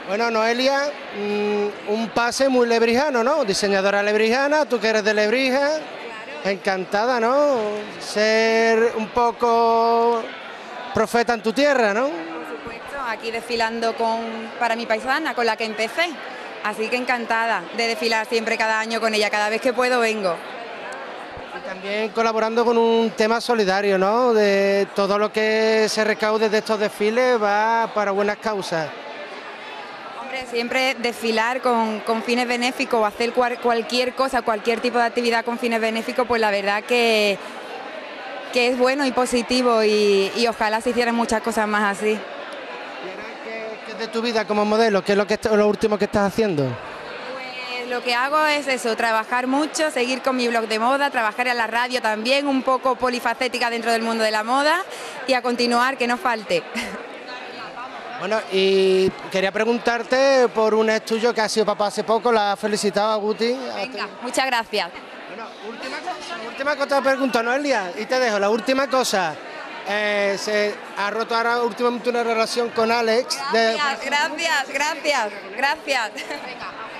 Bueno, Noelia, un pase muy lebrijano, ¿no? Diseñadora lebrijana, tú que eres de Lebrija, encantada, ¿no? Ser un poco profeta en tu tierra, ¿no? Por supuesto, aquí desfilando para mi paisana, con la que empecé. Así que encantada de desfilar siempre cada año con ella, cada vez que puedo vengo. Y también colaborando con un tema solidario, ¿no? De todo lo que se recaude de estos desfiles va para buenas causas. Hombre, siempre desfilar con fines benéficos o hacer cualquier cosa, cualquier tipo de actividad con fines benéficos, pues la verdad que es bueno y positivo y ojalá se hicieran muchas cosas más así. ¿Y ahora qué es de tu vida como modelo? ¿Qué es lo último que estás haciendo? Pues lo que hago es eso, trabajar mucho, seguir con mi blog de moda, trabajar en la radio también, un poco polifacética dentro del mundo de la moda y a continuar, que no falte. Bueno, y quería preguntarte por un ex tuyo que ha sido papá hace poco, la ha felicitado a Guti. Venga, muchas gracias. Bueno, última cosa te pregunto, Noelia, y te dejo, la última cosa. Se ha roto ahora últimamente una relación con Alex. Gracias. Venga.